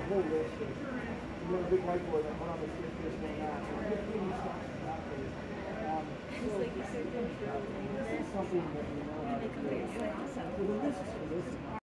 whole list of, you know, a big whiteboard that went on the skip this one that. 15 stocks out there. It's like you said, This is something that we know how to do. So the risks for this